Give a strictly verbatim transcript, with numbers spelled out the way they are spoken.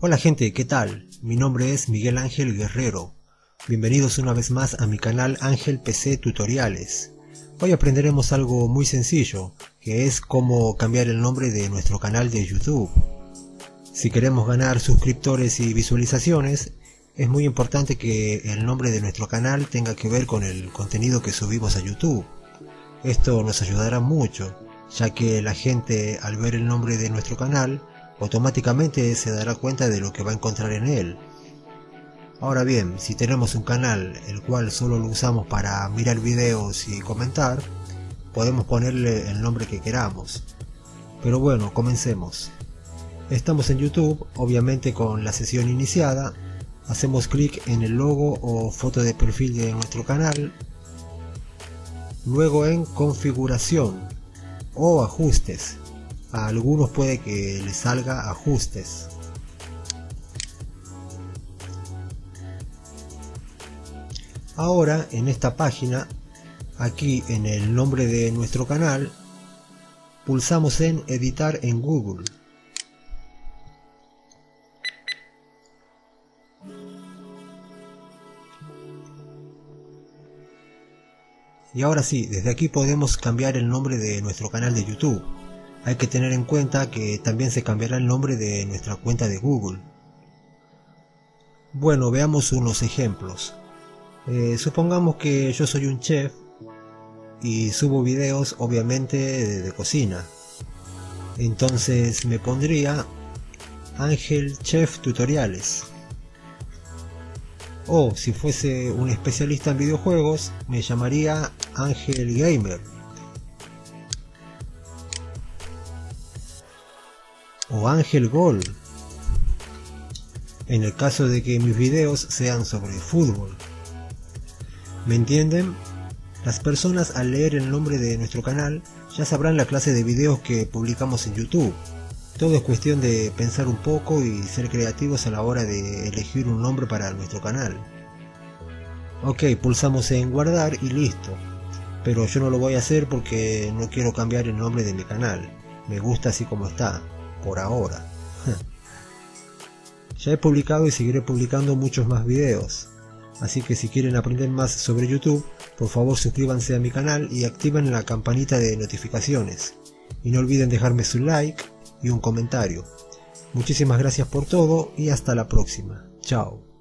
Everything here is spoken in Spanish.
Hola gente, ¿qué tal? Mi nombre es Miguel Ángel Guerrero. Bienvenidos una vez más a mi canal Ángel P C Tutoriales. Hoy aprenderemos algo muy sencillo, que es cómo cambiar el nombre de nuestro canal de YouTube. Si queremos ganar suscriptores y visualizaciones, es muy importante que el nombre de nuestro canal tenga que ver con el contenido que subimos a YouTube. Esto nos ayudará mucho, ya que la gente al ver el nombre de nuestro canal automáticamente se dará cuenta de lo que va a encontrar en él. Ahora bien, si tenemos un canal el cual solo lo usamos para mirar videos y comentar, podemos ponerle el nombre que queramos. Pero bueno, comencemos. Estamos en YouTube, obviamente con la sesión iniciada. Hacemos clic en el logo o foto de perfil de nuestro canal. Luego en configuración o ajustes. A algunos puede que les salga ajustes. Ahora en esta página, aquí en el nombre de nuestro canal, pulsamos en editar en Google. Y ahora sí, desde aquí podemos cambiar el nombre de nuestro canal de YouTube. Hay que tener en cuenta que también se cambiará el nombre de nuestra cuenta de Google. Bueno, veamos unos ejemplos. Eh, supongamos que yo soy un chef y subo videos obviamente de, de cocina. Entonces me pondría Ángel Chef Tutoriales. O si fuese un especialista en videojuegos, me llamaría Ángel Gamer. O Ángel Gol, en el caso de que mis videos sean sobre fútbol. ¿Me entienden? Las personas al leer el nombre de nuestro canal ya sabrán la clase de videos que publicamos en YouTube. Todo es cuestión de pensar un poco y ser creativos a la hora de elegir un nombre para nuestro canal. Ok, pulsamos en guardar y listo. Pero yo no lo voy a hacer porque no quiero cambiar el nombre de mi canal. Me gusta así como está, por ahora. Ya he publicado y seguiré publicando muchos más videos. Así que si quieren aprender más sobre YouTube, por favor suscríbanse a mi canal y activen la campanita de notificaciones. Y no olviden dejarme su like y un comentario. Muchísimas gracias por todo y hasta la próxima. Chao.